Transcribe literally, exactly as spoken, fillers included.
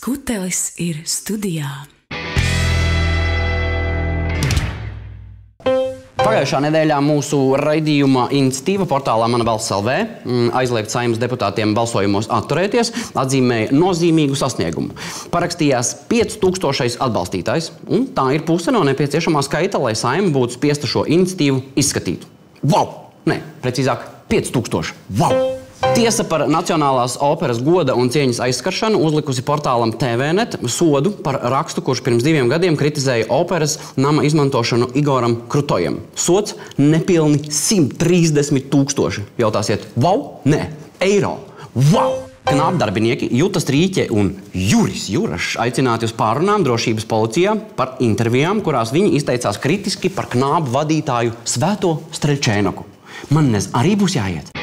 Skutelis ir studijā. Pagājušā nedēļā mūsu raidījuma iniciatīva portālā Mana balss L V aizliegt Saeimas deputātiem balsojumos atturēties, atzīmēja nozīmīgu sasniegumu. Parakstījās pieci tūkstošais atbalstītājs, un tā ir puse no nepieciešamā skaita, lai Saeima būtu spiesta šo iniciatīvu izskatīt. Vau! Nē, precīzāk, pieci tūkstoši. Vau! Tiesa par Nacionālās operas goda un cieņas aizskaršanu uzlikusi portālam T V net sodu par rakstu, kurš pirms diviem gadiem kritizēja operas nama izmantošanu Igoram Krutojam. Sods nepilni simt trīsdesmit tūkstoši. Jautāsiet, vau? Nē, eiro. Vau! Knābdarbinieki Juta Strīķe un Juris Jurašs aicināti uz pārunām drošības policijā par intervijām, kurās viņi izteicās kritiski par knābu vadītāju Svēto Streļčēnoku. Man nez arī būs jāiet.